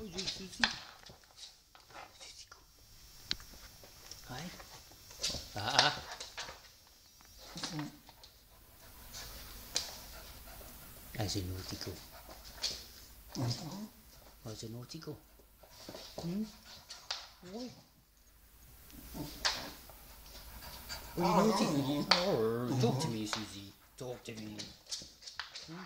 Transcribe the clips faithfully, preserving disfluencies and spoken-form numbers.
you, Susie. Susie, go. Hi. Ah. That's a naughty girl. What's a naughty girl? Hmm? What? Are you naughty? Oh, talk to me, Susie. Talk to me. Hmm?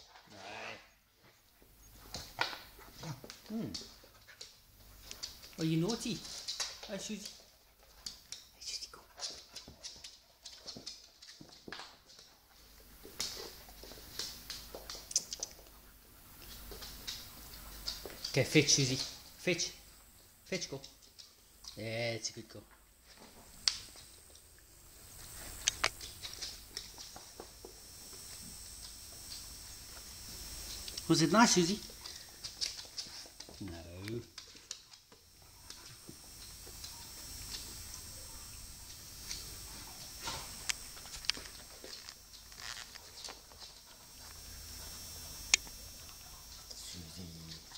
Right. Hmm. Are you naughty? Hi, Susie. Hey, Susie, go. Okay, fetch, Susie. Fetch. Fetch, go. Yeah, it's a good go. Was it nice, Susie? No. Susie.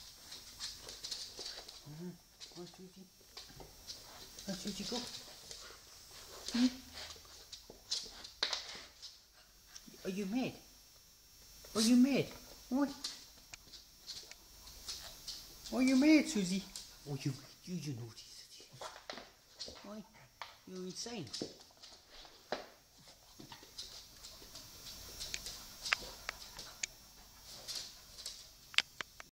Mm-hmm. Hi, Susie. Hi, Susie, go. Hmm? Are you mad? Are you mad? What? Are you mad, Susie? Oh, you, you, you naughty Susie. Why? You're insane.